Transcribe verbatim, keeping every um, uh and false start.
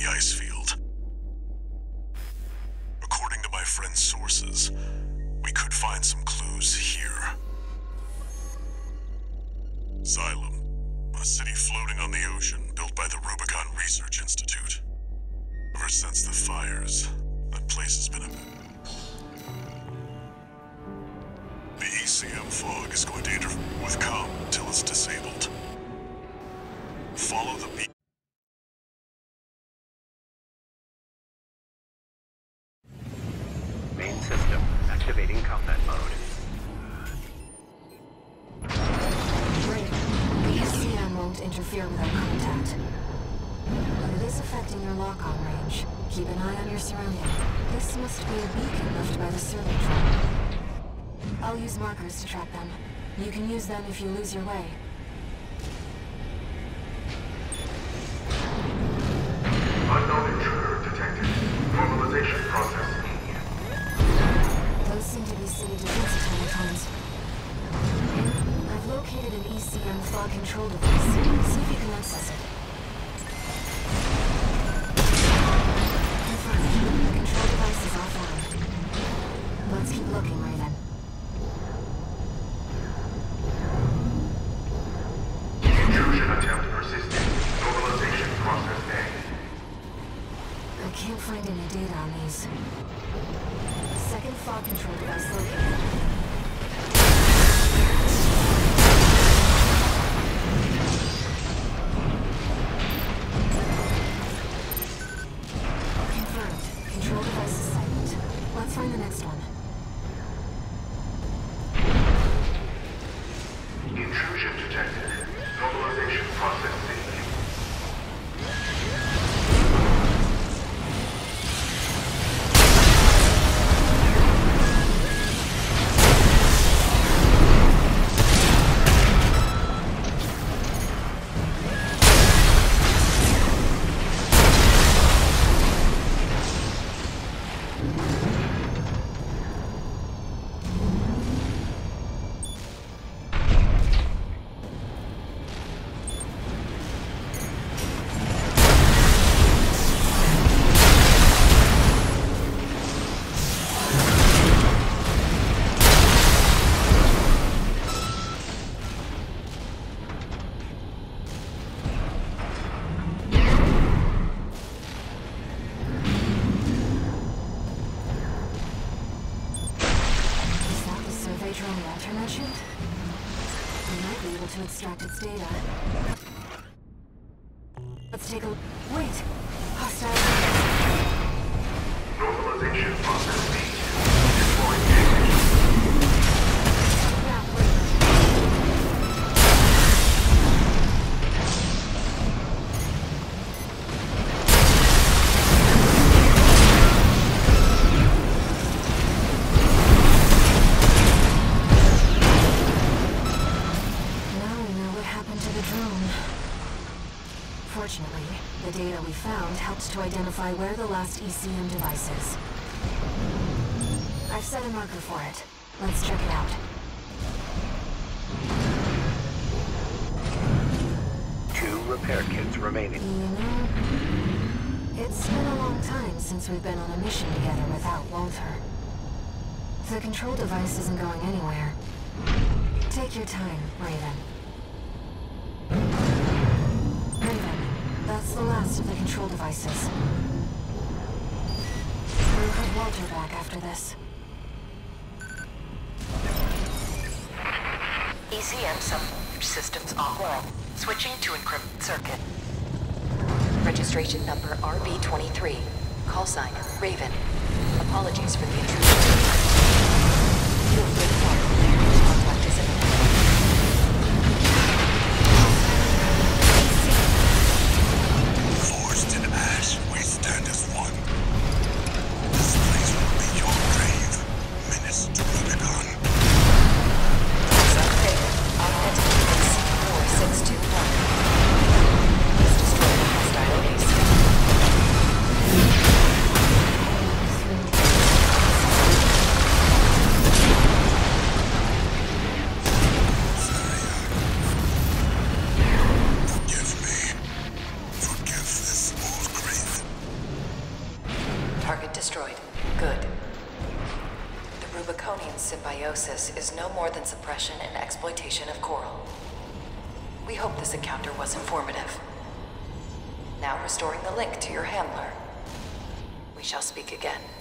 the ice field. According to my friend's sources, we could find some clues here. Xylem, a city floating on the ocean built by the Rubicon Research Institute. Ever since the fires, that place has been a... The E C M fog is going to interfere with comm until it's disabled. Follow the beat. Main system activating combat mode. Great. The E C M won't interfere with our contact. But it is affecting your lock-on range. Keep an eye on your surrounding. This must be a beacon left by the survey drone. I'll use markers to track them. You can use them if you lose your way. Unknown intruder detected. Normalization process. Those seem to be city defense automatons. I've located an E C M fog control device. See if you can access it. Confirmed. The control device is offline. Let's keep looking, Raven. Intrusion attempt persisting. Normalization process A. I can't find any data on these. Second fog control device located. Confirmed. Control device is silent. Let's find the next one. Intrusion detected. Normalization process C. To extract its data. Let's take a look. Wait! Hostile. Normalization process B. Deploying damage. Now, wait. Fortunately, the data we found helped to identify where the last E C M device is. I've set a marker for it. Let's check it out. Two repair kits remaining. You know, it's been a long time since we've been on a mission together without Walter. The control device isn't going anywhere. Take your time, Raven. Raven, that's the last of the control devices. We'll have Walter back after this. E C M systems offline. Switching to encrypted circuit. Registration number R B twenty-three. Call sign Raven. Apologies for the intrusion. You have been fired. Contact is imminent. Forged in ash, we stand as one. This place will be your grave. Menace to Rubicon. Raven. Identity is four six two one. Please destroy the hostile base. symbiosis is no more than suppression and exploitation of coral. We hope this encounter was informative. Now restoring the link to your handler. We shall speak again.